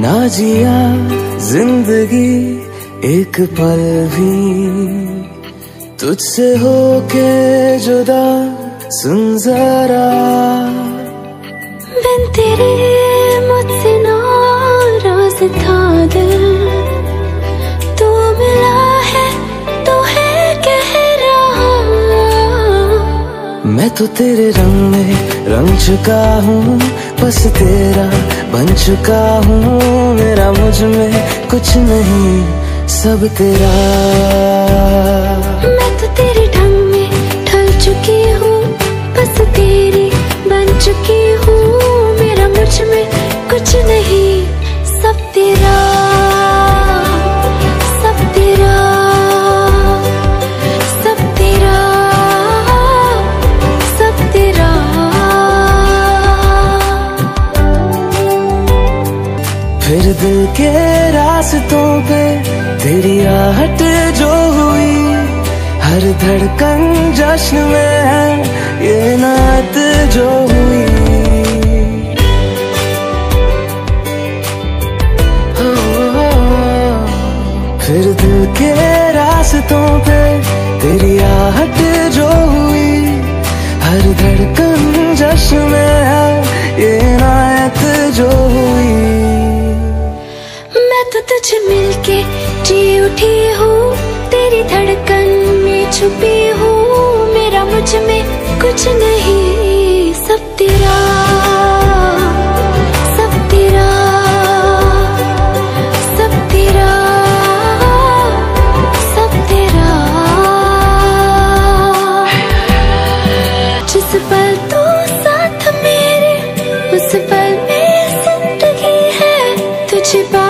ना जिया जिंदगी एक पल भी तुझसे होके जुदा, सुन जरा बिन तेरे मुझसे नाराज था दिल, तू मिला है तो है कह रहा। मैं तो तेरे रंग में रंग चुका हूँ, बस तेरा बन चुका हूँ। मेरा मुझ में कुछ नहीं, सब तेरा। मैं तो तेरे ढंग में ढल चुकी हूँ, बस तेरी बन चुकी हूँ। मेरा मुझ में कुछ नहीं, सब तेरा, सब तेरा, सब तेरा, सब तेरा। फिर दिल के रास्तों पे तेरी आहट जो हुई, हर धड़कन जश्न में है ये नात जो हुई। फिर दिल के रास्तों पे तेरी आहट जो हुई, हर धड़कन जश्न में है ये नात जो हुई। मैं तो तुझे मिलके जी उठी हूँ, तेरी धड़कन में छुपी हूँ। मेरा मुझ में कुछ नहीं, सब तेरा, सब तेरा, सब तेरा, सब तेरा। जिस पल तू साथ मेरे, उस पल में जिंदगी है तुझे